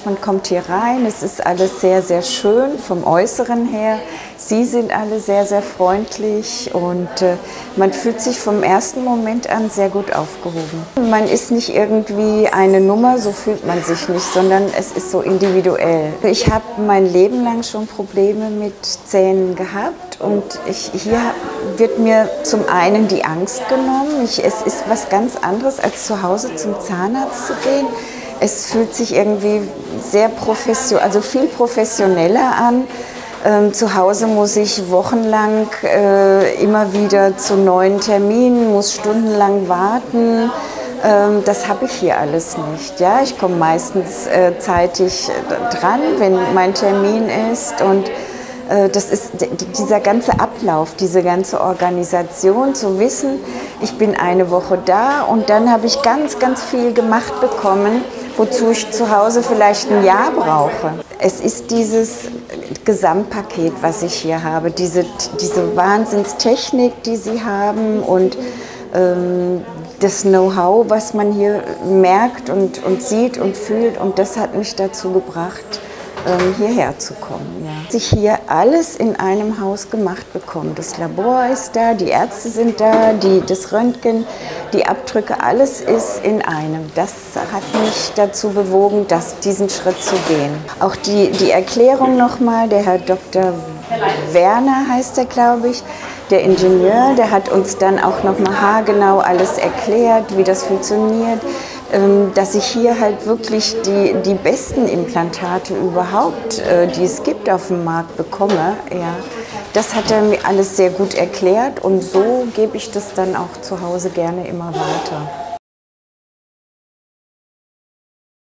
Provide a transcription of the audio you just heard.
man kommt hier rein, es ist alles sehr, sehr schön vom Äußeren her. Sie sind alle sehr, sehr freundlich und man fühlt sich vom ersten Moment an sehr gut aufgehoben. Man ist nicht irgendwie eine Nummer, so fühlt man sich nicht, sondern es ist so individuell. Ich habe mein Leben lang schon Probleme mit Zähnen gehabt und hier wird mir zum einen die Angst genommen. Es ist was ganz anderes, als zu Hause zum Zahnarzt zu gehen. Es fühlt sich irgendwie sehr also viel professioneller an. Zu Hause muss ich wochenlang immer wieder zu neuen Terminen, muss stundenlang warten. Das habe ich hier alles nicht. Ja? Ich komme meistens zeitig dran, wenn mein Termin ist. Und das ist dieser ganze Ablauf, diese ganze Organisation, zu wissen, ich bin eine Woche da und dann habe ich ganz, ganz viel gemacht bekommen, wozu ich zu Hause vielleicht ein Jahr brauche. Es ist dieses Gesamtpaket, was ich hier habe, diese Wahnsinnstechnik, die sie haben und das Know-how, was man hier merkt und sieht und fühlt, und das hat mich dazu gebracht, hierher zu kommen. Ja. Ich hier alles in einem Haus gemacht bekomme. Das Labor ist da, die Ärzte sind da, das Röntgen, die Abdrücke, alles ist in einem. Das hat mich dazu bewogen, diesen Schritt zu gehen. Auch die Erklärung nochmal, der Herr Dr. Werner heißt er, glaube ich, der Ingenieur, der hat uns dann auch nochmal haargenau alles erklärt, wie das funktioniert, dass ich hier halt wirklich die besten Implantate überhaupt, die es gibt auf dem Markt, bekomme. Ja. Das hat er mir alles sehr gut erklärt und so gebe ich das dann auch zu Hause gerne immer weiter.